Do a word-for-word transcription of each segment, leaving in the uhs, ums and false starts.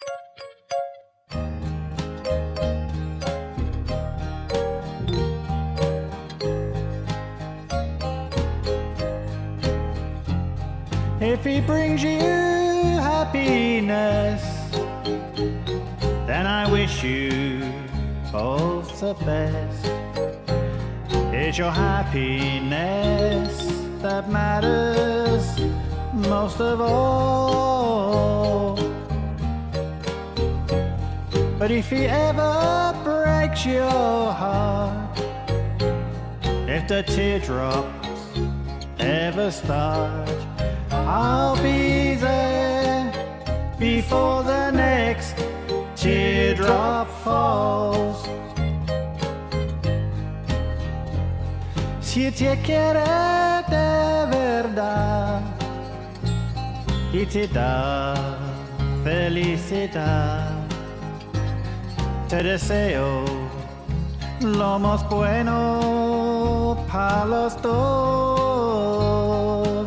If he brings you happiness, then I wish you both the best. It's your happiness that matters most of all. But if he ever breaks your heart, if the teardrops ever start, I'll be there before the next teardrop falls. Si te quiere de verdad y te da felicidad, te deseo lo más bueno para los dos.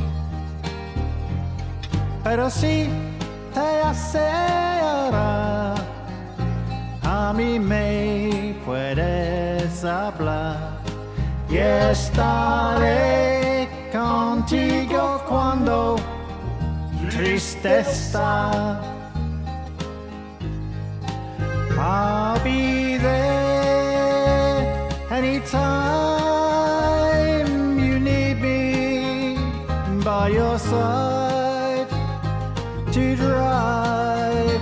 Pero si te hace llorar, a mí me puedes hablar y estaré contigo cuando triste está. I'll be there anytime you need me by your side to drive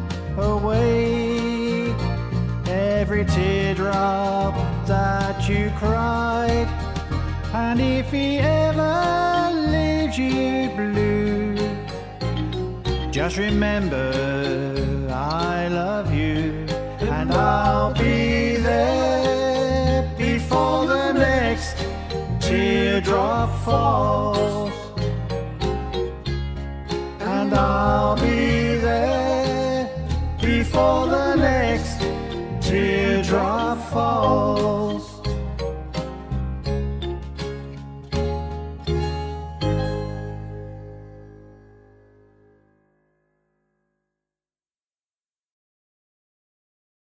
away every teardrop that you cried. And if he ever leaves you blue, just remember I love you, and I'll be there before the next teardrop falls. And I'll be there before the